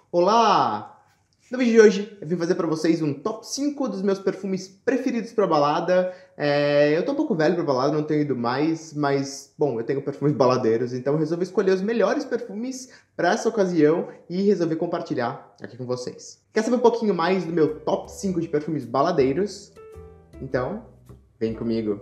Olá! No vídeo de hoje eu vim fazer pra vocês um top 5 dos meus perfumes preferidos pra balada. Eu tô um pouco velho pra balada, não tenho ido mais, mas, bom, eu tenho perfumes baladeiros, então eu resolvi escolher os melhores perfumes pra essa ocasião e resolvi compartilhar aqui com vocês. Quer saber um pouquinho mais do meu top 5 de perfumes baladeiros? Então, vem comigo!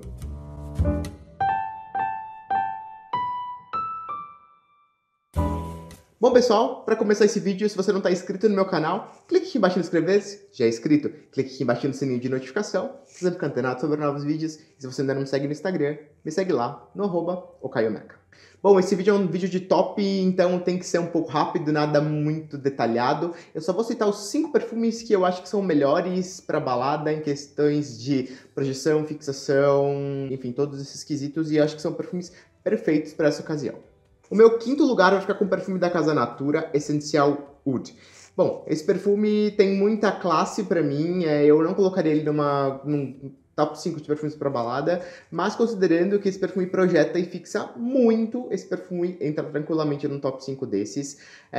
Bom, pessoal, para começar esse vídeo, se você não está inscrito no meu canal, clique aqui embaixo em inscrever-se. Já é inscrito? Clique aqui embaixo no sininho de notificação, para você ficar antenado sobre novos vídeos. E se você ainda não me segue no Instagram, me segue lá, no @ocaiomeca. Bom, esse vídeo é um vídeo de top, então tem que ser um pouco rápido, nada muito detalhado. Eu só vou citar os 5 perfumes que eu acho que são melhores para balada em questões de projeção, fixação, enfim, todos esses quesitos. E eu acho que são perfumes perfeitos para essa ocasião. O meu quinto lugar vai ficar com o perfume da Casa Natura, Essential Oud. Bom, esse perfume tem muita classe pra mim, eu não colocaria ele num top 5 de perfumes para balada, mas considerando que esse perfume projeta e fixa muito, esse perfume entra tranquilamente num top 5 desses.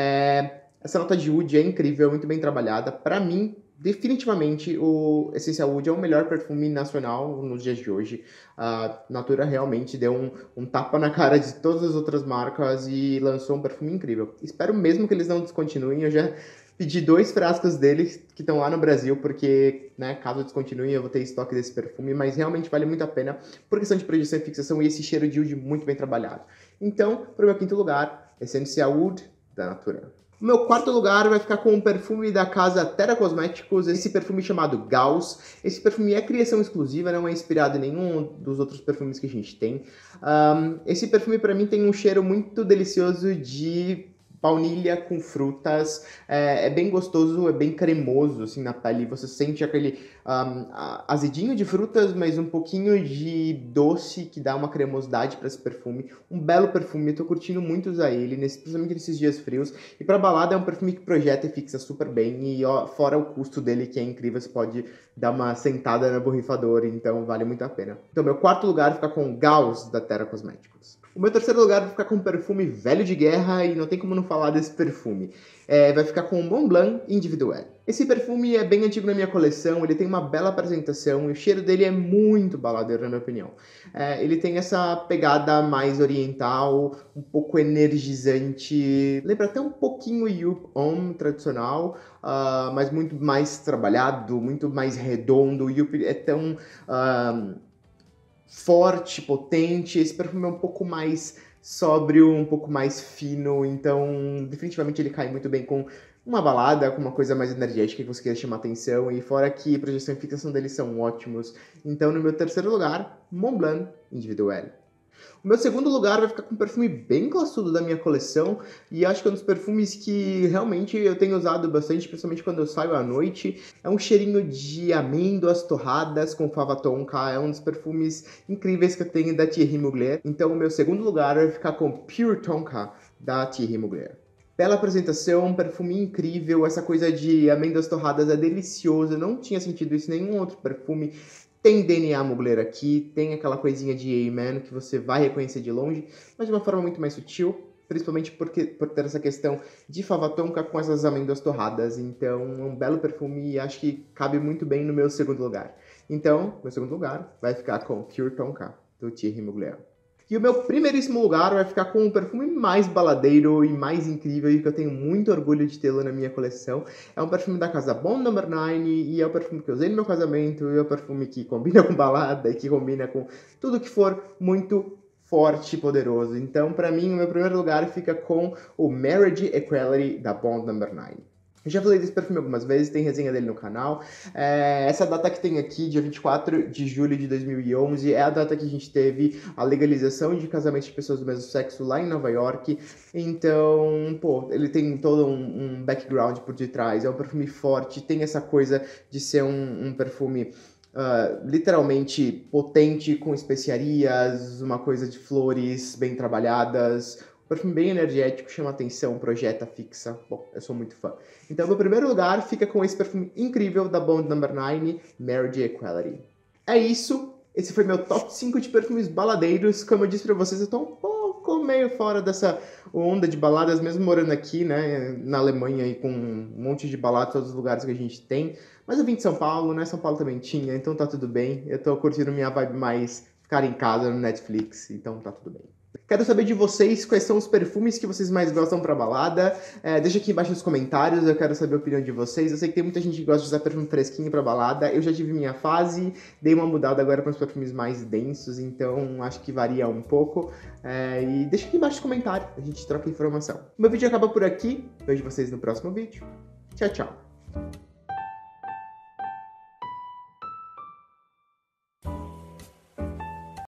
Essa nota de oud é incrível, muito bem trabalhada. Pra mim, definitivamente, o Essential Oud é o melhor perfume nacional nos dias de hoje. A Natura realmente deu um tapa na cara de todas as outras marcas e lançou um perfume incrível. Espero mesmo que eles não descontinuem. Eu já pedi 2 frascos deles que estão lá no Brasil, porque, né, caso descontinuem, eu vou ter estoque desse perfume, mas realmente vale muito a pena por questão de projeção e fixação e esse cheiro de oud muito bem trabalhado. Então, para o meu quinto lugar, Essential Oud da Natura. O meu quarto lugar vai ficar com um perfume da casa Terra Cosméticos, esse perfume chamado Gauss. Esse perfume é criação exclusiva, não é inspirado em nenhum dos outros perfumes que a gente tem. Esse perfume para mim tem um cheiro muito delicioso de baunilha com frutas, é bem gostoso, é bem cremoso assim na pele, você sente aquele azedinho de frutas, mas um pouquinho de doce que dá uma cremosidade para esse perfume. Um belo perfume, eu tô curtindo muito usar ele, principalmente nesses dias frios. E para balada é um perfume que projeta e fixa super bem, e ó, fora o custo dele que é incrível, você pode dar uma sentada na borrifadora, então vale muito a pena. Então meu quarto lugar fica com Gauss da Terra Cosméticos. O meu terceiro lugar vai ficar com um perfume velho de guerra e não tem como não falar desse perfume. Vai ficar com o Mont Blanc Individuel. Esse perfume é bem antigo na minha coleção, ele tem uma bela apresentação e o cheiro dele é muito baladeiro, na minha opinião. Ele tem essa pegada mais oriental, um pouco energizante, lembra até um pouquinho o Youp Homme tradicional, mas muito mais trabalhado, muito mais redondo. O Youp é tão forte, potente, esse perfume é um pouco mais sóbrio, um pouco mais fino, então definitivamente ele cai muito bem com uma balada, com uma coisa mais energética que você queira chamar atenção, e fora que a projeção e fixação deles são ótimos. Então no meu terceiro lugar, Mont Blanc Individuel. O meu segundo lugar vai ficar com um perfume bem classudo da minha coleção, e acho que é um dos perfumes que realmente eu tenho usado bastante, principalmente quando eu saio à noite. É um cheirinho de amêndoas torradas com fava tonka, é um dos perfumes incríveis que eu tenho da Thierry Mugler. Então o meu segundo lugar vai ficar com Pure Tonka da Thierry Mugler. Bela apresentação, um perfume incrível, essa coisa de amêndoas torradas é delicioso, eu não tinha sentido isso em nenhum outro perfume. Tem DNA Mugler aqui, tem aquela coisinha de Amen que você vai reconhecer de longe, mas de uma forma muito mais sutil, principalmente por ter essa questão de fava tonka com essas amêndoas torradas. Então, é um belo perfume e acho que cabe muito bem no meu segundo lugar. Então, meu segundo lugar vai ficar com Pure Tonka, do Thierry Mugler. E o meu primeiríssimo lugar vai ficar com o perfume mais baladeiro e mais incrível e que eu tenho muito orgulho de tê-lo na minha coleção. É um perfume da casa Bond No. 9 e é o perfume que eu usei no meu casamento, e é o perfume que combina com balada e que combina com tudo que for muito forte e poderoso. Então, pra mim, o meu primeiro lugar fica com o Marriage Equality da Bond No. 9. Eu já falei desse perfume algumas vezes, tem resenha dele no canal. Essa data que tem aqui, dia 24 de julho de 2011, é a data que a gente teve a legalização de casamentos de pessoas do mesmo sexo lá em Nova York. Então, pô, ele tem todo um background por detrás, é um perfume forte, tem essa coisa de ser um perfume literalmente potente, com especiarias, uma coisa de flores bem trabalhadas. Perfume bem energético, chama atenção, projeta, fixa. Bom, eu sou muito fã. Então, meu primeiro lugar fica com esse perfume incrível da Bond No. 9, Marriage Equality. É isso. Esse foi meu top 5 de perfumes baladeiros. Como eu disse pra vocês, eu tô um pouco meio fora dessa onda de baladas, mesmo morando aqui, né, na Alemanha e com um monte de balada em todos os lugares que a gente tem. Mas eu vim de São Paulo, né, São Paulo também tinha, então tá tudo bem. Eu tô curtindo minha vibe mais ficar em casa no Netflix, então tá tudo bem. Quero saber de vocês quais são os perfumes que vocês mais gostam pra balada. Deixa aqui embaixo nos comentários, eu quero saber a opinião de vocês. Eu sei que tem muita gente que gosta de usar perfume fresquinho pra balada. Eu já tive minha fase, dei uma mudada agora para os perfumes mais densos, então acho que varia um pouco. E deixa aqui embaixo nos comentários, a gente troca informação. Meu vídeo acaba por aqui, vejo vocês no próximo vídeo. Tchau, tchau!